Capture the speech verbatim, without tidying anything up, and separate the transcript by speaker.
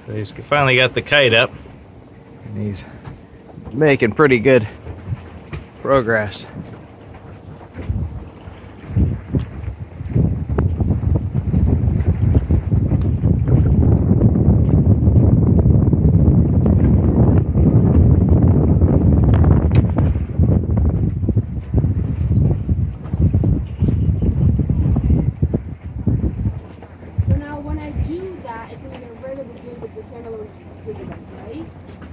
Speaker 1: So he's finally got the kite up, and he's making pretty good progress.
Speaker 2: So now when I do that, it's going to get rid of the glue with the standalone glue, right?